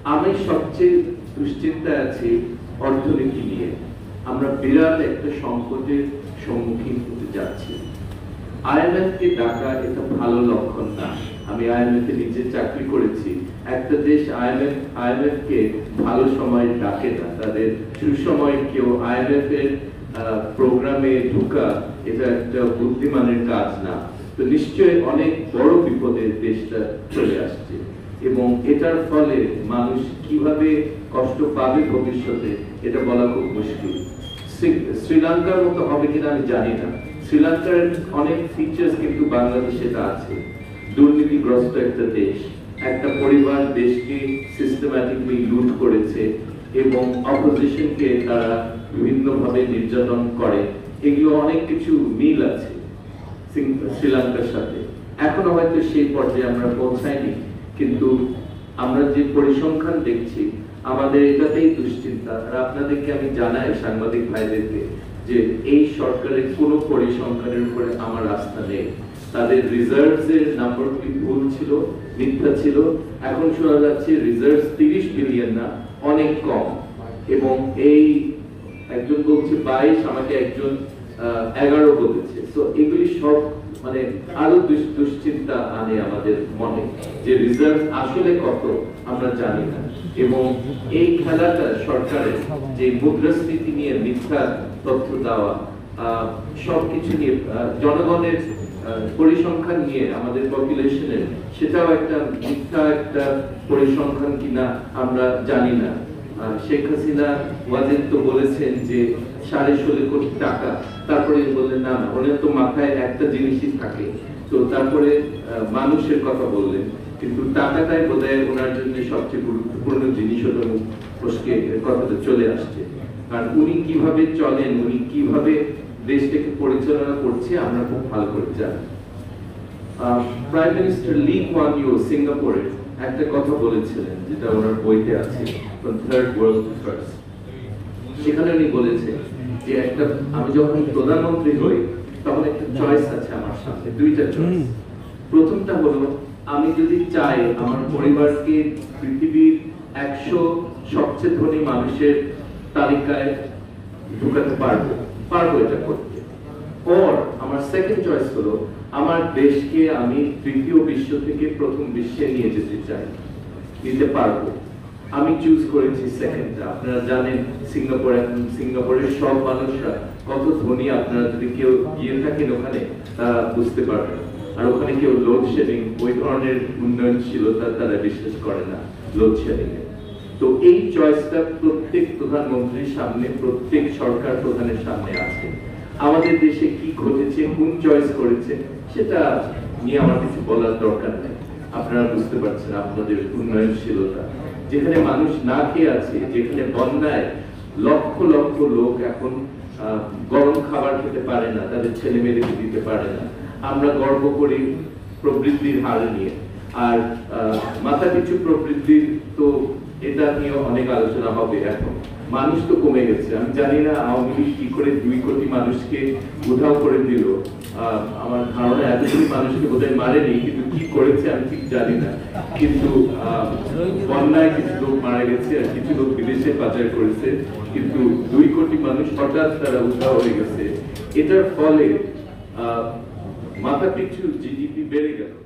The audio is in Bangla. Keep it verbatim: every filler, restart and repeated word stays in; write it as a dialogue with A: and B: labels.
A: আমি সবচেয়ে দুশ্চিন্তায় আছি অর্থনীতি নিয়ে। আমরা বিরাট একটা সংকটের সম্মুখীন হতে যাচ্ছি। আইএমএফ কে ডাকা এটা ভালো লক্ষণ না। আমি আইএমএফ এ নিজে চাকরি করেছি। একটা দেশ আইএমএফ আইএমএফ কে ভালো সময় ডাকে না, তাদের সুসময় কেউ আইএমএফ এর প্রোগ্রামে ঢোকা এটা একটা বুদ্ধিমানের কাজ না। তো নিশ্চয়ই অনেক বড় বিপদে দেশটা চলে আসছে এবং এটার ফলে মানুষ কিভাবে কষ্ট পাবে ভবিষ্যতে এটা বলা খুব মুশকিল। শ্রীলঙ্কার মতো হবে কিনা আমি জানি না। শ্রীলঙ্কার অনেক ফিচার্স কিন্তু বাংলাদেশে আছে। দুর্নীতিগ্রস্ত একটা দেশ, একটা পরিবার দেশকে সিস্টেম্যাটিকলি লুট করেছে এবং অপোজিশনকে তারা বিভিন্নভাবে নির্যাতন করে। এগুলো অনেক কিছু মিল আছে শ্রীলঙ্কার সাথে। এখনো হয়তো সেই পর্যায়ে আমরা পৌঁছাইনি, কিন্তু আমরা যে পরিসংখ্যান দেখছি আমাদের এটাতেই দুশ্চিন্তা। আর আপনাদেরকে আমি জানাই, সাংবাদিক ভাইদেরকে, যে এই সরকারের কোনো পরিসংখ্যানের উপরে আমার আস্থা নেই। তাদের রিজার্ভস এর নাম্বারটি ভুল ছিল, মিথ্যা ছিল। এখন শোনা যাচ্ছে রিজার্ভস তিরিশ বিলিয়ন না, অনেক কম। এবং এই একজন বলছে বাইশ, আমাকে একজন এগারো বলেছে। তো এগুলি সব মানে আরো দুশ্চিন্তা আনে আমাদের মনে, যে রিজার্ভ আসলে কত আমরা জানি না। এবং এই খেলাটা সরকারের যে মুদ্রাস্ফীতি নিয়ে মিথ্যা তথ্য দেওয়া, সবকিছু নিয়ে জনগণের পরিসংখ্যান নিয়ে আমাদের পপুলেশনের, সেটাও একটা মিথ্যা একটা পরিসংখ্যান কিনা আমরা জানি না। শেখ হাসিনা ওয়াজেদ তো বলেছেন যে সাড়ে ষোলো কোটি টাকা, তারপরে বললেন না না, ওনার তো মাথায় একটা জিনিসই থাকে। তো তারপরে মানুষের কথা বললেন, কিন্তু টাকাটাই বোধহয় ওনার জন্য সবচেয়ে গুরুত্বপূর্ণ জিনিস কথাটা চলে আসছে। কারণ উনি কিভাবে চলেন, উনি কিভাবে দেশটাকে পরিচালনা করছে আমরা খুব ভালো করে জানি। Prime minister Lee Kuan Yew সিঙ্গাপুরের একটা কথা বলেছিলেন, যেটা ওনার বইতে আছে, থার্ড ওয়ার্ল্ড ফার্স্ট। সেখানে উনি বলেছেন যে একটা আমি যখন প্রধানমন্ত্রী হই তখন একটা চয়েস আছে আমার সামনে, দুইটা চয়েস। প্রথমটা হলো আমি যদি চাই আমার পরিবারকে পৃথিবীর একশো সবচেয়ে ধনী মানুষের তালিকায় ঢুকাতে পারবো পারবো এটা করতে। ওর আমার সেকেন্ড চয়েস হলো আমার দেশকে আমি তৃতীয় বিশ্ব থেকে প্রথম বিশ্বে নিয়ে যেতে চাই, নিতে পারবো। আমি চুজ করেছি সেকেন্ডটা। আপনারা জানেন সিঙ্গাপুর, সিঙ্গাপুরের সব মানুষরা কত ধনী, আপনারা যদি কেউ গিয়ে থাকেন ওখানে তারা বুঝতে পারবেন। আর ওখানে কেউ লোডশেডিং, ওই ধরনের উন্নয়নশীলতা তারা বিশ্বাস করে না লোডশেডিং এ। তো এই চয়েসটা প্রত্যেক প্রধানমন্ত্রীর সামনে, প্রত্যেক সরকার প্রধানের সামনে আছে। আমাদের দেশে কি ঘটেছে, কোন চয়েস করেছে সেটা নিয়ে আমার কিছু বলার দরকার নেই। আপনারা বুঝতে পারছেন আপনাদের উন্নয়নশীলতা, যেখানে মানুষ না খেয়ে আছে, যেখানে বন্যায় লক্ষ লক্ষ লোক এখন গরম খাবার খেতে পারে না, তাদের ছেলে মেয়েদেরকে দিতে পারে না। আমরা গর্ব করি প্রবৃদ্ধির হার নিয়ে। আর মাথা পিছু প্রবৃদ্ধির তো এটা নিয়ে অনেক আলোচনা হবে। এখন মানুষ তো কমে গেছে। আমি জানি না আওয়ামী লীগ কি করে দুই কোটি মানুষকে উধাও করে দিল। আমার ধারণা এতগুলি মানুষকে বোধহয় মারেনি, কিন্তু কি করেছে আমি ঠিক জানি না। কিন্তু বন্যায় কিছু লোক মারা গেছে আর কিছু লোক বিদেশে পাচার করেছে, কিন্তু দুই কোটি মানুষ হঠাৎ তারা উধাও হয়ে গেছে। এটার ফলে মাথা পিছু জিডিপি বেড়ে গেল।